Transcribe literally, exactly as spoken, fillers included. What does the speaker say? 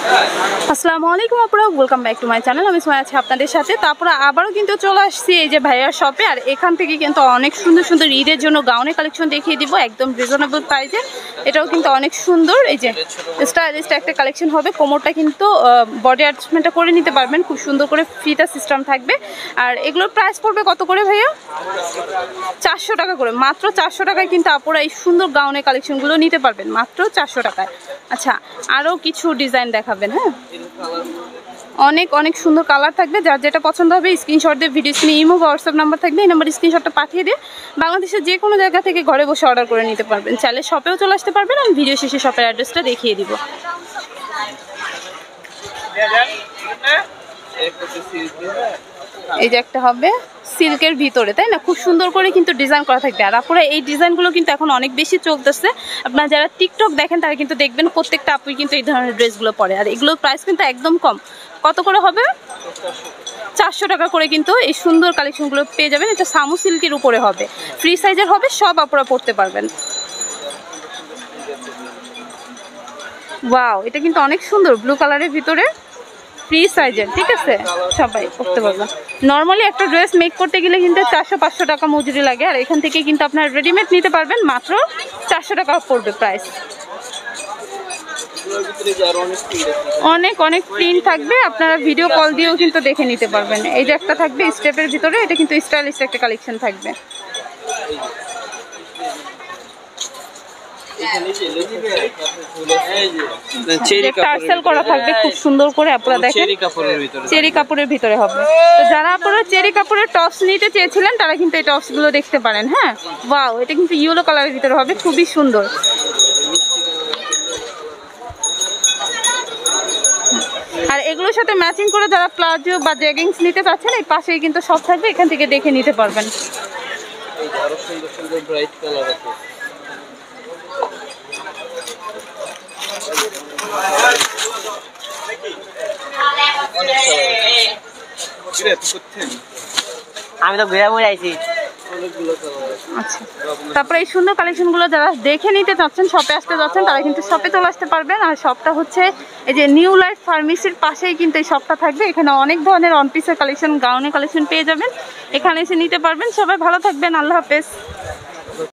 আসসালামু আলাইকুম আপুরা, welcome back to my channel. আমি সোয়া আছি আপনাদের সাথে। তারপরে আবারও কিন্তু চলে আসছি এই যে ভাইয়ার শপে। আর এখান থেকে কিন্তু অনেক সুন্দর সুন্দর ঈদের জন্য গাউনের কালেকশন দেখিয়ে দিব একদম রিজনেবল প্রাইসে। এটাও কিন্তু অনেক সুন্দর, এই যে স্টাইলিশ একটা কালেকশন হবে। কোমরটা কিন্তু বডি অ্যাটাচমেন্টটা করে নিতে পারবেন, খুব সুন্দর করে ফিতা সিস্টেম থাকবে। আর এগুলোর প্রাইস পড়বে কত করে ভাইয়া? চারশো টাকা করে, মাত্র চারশো টাকায় কিন্তু আপুরা এই সুন্দর গাউনের কালেকশনগুলো নিতে পারবেন মাত্র চারশো টাকায়। আচ্ছা, আরও কিছু ডিজাইন দেখাবেন। হ্যাঁ, অনেক অনেক সুন্দর কালার থাকবে। যার যেটা পছন্দ হবে স্ক্রিনশট দিয়ে ভিডিও স্ক্রিনে ইমো বা হোয়াটসঅ্যাপ নাম্বার থাকবে, এই নাম্বার স্ক্রিনশটটা পাঠিয়ে দিয়ে বাংলাদেশের যে কোনো জায়গা থেকে ঘরে বসে অর্ডার করে নিতে পারবেন। চাইলে শপেও চলে আসতে পারবেন। আমি ভিডিও শেষে শপের অ্যাড্রেসটা দেখিয়ে দিব। এই যে একটা হবে সিল্কের ভিতরে, তাই না? খুব সুন্দর করে কিন্তু ডিজাইন করা থাকবে। আর আপনারা এই ডিজাইনগুলো কিন্তু এখন অনেক বেশি চলতেছে। আপনারা যারা টিকটক দেখেন তারা কিন্তু দেখবেন প্রত্যেকটা আপুই কিন্তু এই ধরনের ড্রেসগুলো পরে। আর এগুলোর প্রাইস কিন্তু একদম কম। কত করে হবে? চারশো টাকা করে কিন্তু এই সুন্দর কালেকশনগুলো পেয়ে যাবেন। এটা সামু সিল্কের উপরে হবে, ফ্রি সাইজের হবে, সব আপনারা পরতে পারবেন। ওয়াও, এটা কিন্তু অনেক সুন্দর, ব্লু কালারের ভিতরে ফ্রি সাইজের, ঠিক আছে? সবাই পরতে পারবেন। নর্মালি একটা ড্রেস মেক করতে গেলে কিন্তু চারশো পাঁচশো টাকা মজুরি লাগে। আর এখান থেকে কিন্তু আপনার রেডিমেড নিতে পারবেন মাত্র চারশো টাকা পড়বে প্রাইস। অনেক অনেক প্রিন্ট থাকবে, আপনারা ভিডিও কল দিয়েও কিন্তু দেখে নিতে পারবেন। এই যে একটা থাকবে স্টেপের ভিতরে, এটা কিন্তু স্টাইলিশ একটা কালেকশন থাকবে। টার্সেল করা থাকবে খুব সুন্দর করে, আপনারা দেখেন চেরি কাপড়ের ভিতরে হবে। তো যারা আপনারা চেরি কাপড়ের টপস নিতে চেয়েছিলেন তারা কিন্তু এই টপস গুলো দেখতে পারেন। হ্যাঁ, ওয়াও, এটা কিন্তু ইয়েলো কালারের ভিতরে হবে, খুবই সুন্দর। আর এগুলোর সাথে ম্যাচিং করে যারা প্লাজো বা জেগিংস নিতে চাচ্ছেন এই পাশেই কিন্তু সব থাকবে, এখান থেকে দেখে নিতে পারবেন। আমি তো ঘুরে ঘুরে আইছি। আচ্ছা, তারপরে এই সুন্দর কালেকশনগুলো যারা দেখে নিতে চাচ্ছেন, শপে আসতে চাচ্ছেন, তারা কিন্তু শপে চলে আসতে পারবেন। আর শপটা হচ্ছে এই যে নিউ লাইফ ফার্মেসির পাশেই কিন্তু এই শপটা থাকবে। এখানে অনেক ধরনের অন পিসের কালেকশন, গাউনের কালেকশন পেয়ে যাবেন, এখানে এসে নিতে পারবেন। সবাই ভালো থাকবেন, আল্লাহ হাফেজ।